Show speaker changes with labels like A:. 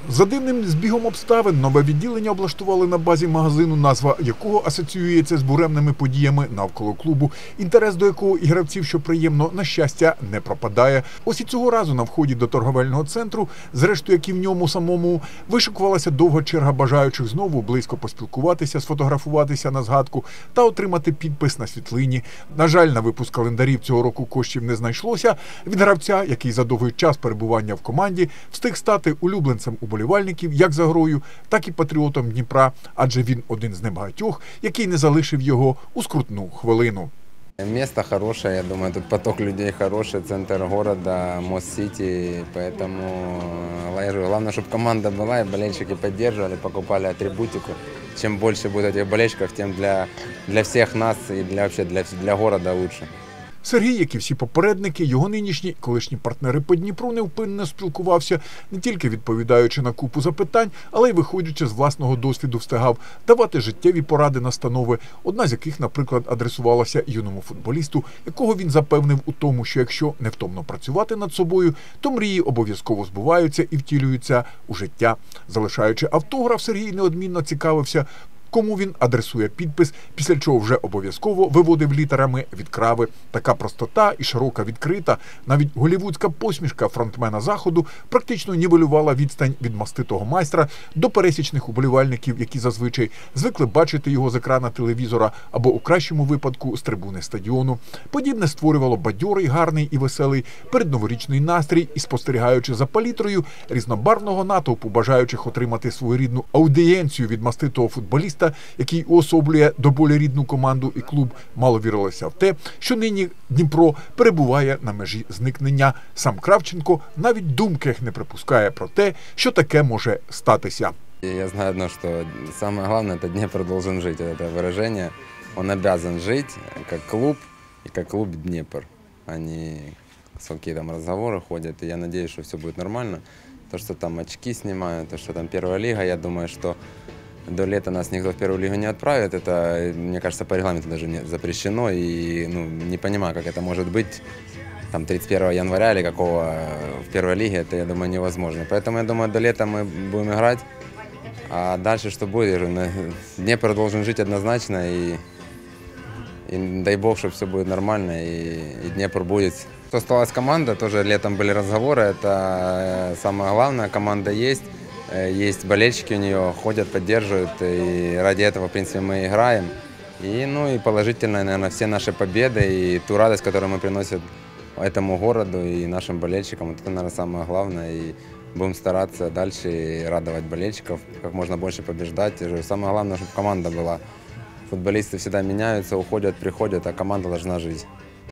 A: За дивним збігом обставин нове відділення облаштували на базі магазину, назва якого асоціюється з буремними подіями навколо клубу, інтерес до якого і гравців, що приємно, на щастя, не пропадає. Ось і цього разу на вході до торговельного центру, зрештою, як і в ньому самому, вишикувалася довга черга бажаючих знову близько поспілкуватися, сфотографуватися на згадку та отримати підпис на світлині. На жаль, на випуск календарів цього року коштів не знайшлося. Від гравця, який за довгий час перебування в команді встиг стати улюбленцем уболівальників як за грою, так і патріотом Дніпра, адже він один з небагатьох, який не залишив його у скрутну хвилину.
B: Место хорошее, я думаю, тут поток людей хороший, центр города, Мост-Сити, поэтому главное, чтобы команда была и болельщики поддерживали, покупали атрибутику. Чем больше будет этих болельщиков, тем для всех нас и вообще для города лучше.
A: Сергій, як і всі попередники, його нинішні і колишні партнери по Дніпру невпинно спілкувався, не тільки відповідаючи на купу запитань, але й виходячи з власного досвіду встигав давати життєві поради, настанови, одна з яких, наприклад, адресувалася юному футболісту, якого він запевнив у тому, що якщо невтомно працювати над собою, то мрії обов'язково збуваються і втілюються у життя. Залишаючи автограф, Сергій неодмінно цікавився, кому він адресує підпис, після чого вже обов'язково виводив літерами від крави. Така простота і широка відкрита, навіть голівудська посмішка фронтмена Заходу практично нівелювала відстань від маститого майстра до пересічних уболівальників, які зазвичай звикли бачити його з екрана телевізора або, у кращому випадку, з трибуни стадіону. Подібне створювало бадьорий, гарний і веселий передноворічний настрій і, спостерігаючи за палітрою різнобарвного натовпу, бажаючих отримати своєрідну аудієнцію від маститого футболіста, який уособлює до болі рідну команду і клуб, мало вірилося в те, що нині Дніпро перебуває на межі зникнення. Сам Кравченко навіть думки не припускає про те, що таке може статися.
B: Я знаю одно, что самое главное, это Днепр должен жить. Это выражение. Он обязан жить как клуб и как клуб Днепр. Они какие там разговоры ходят, и я надеюсь, что все будет нормально. То, что там очки снимают, то, что там первая лига, я думаю, что до лета нас никто в первую лигу не отправит. Это, мне кажется, по регламенту даже не запрещено. И не понимаю, как это может быть там 31 января или какого в первой лиге. Это, я думаю, невозможно. Поэтому, я думаю, до лета мы будем играть. А дальше что будет? Днепр должен жить однозначно. И дай бог, что все будет нормально. И Днепр будет. Что осталась команда, тоже летом были разговоры. Это самое главное. Команда есть. Есть болельщики у нее, ходят, поддерживают, и ради этого, в принципе, мы играем. И положительно, наверное, все наши победы и ту радость, которую мы приносим этому городу и нашим болельщикам, вот это, наверное, самое главное. И будем стараться дальше радовать болельщиков, как можно больше побеждать. И самое главное, чтобы команда была. Футболисты всегда меняются, уходят, приходят, а команда должна жить.